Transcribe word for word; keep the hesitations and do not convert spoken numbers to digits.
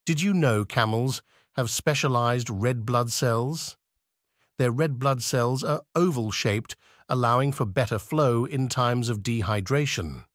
Did you know camels have specialized red blood cells? Their red blood cells are oval-shaped, allowing for better flow in times of dehydration.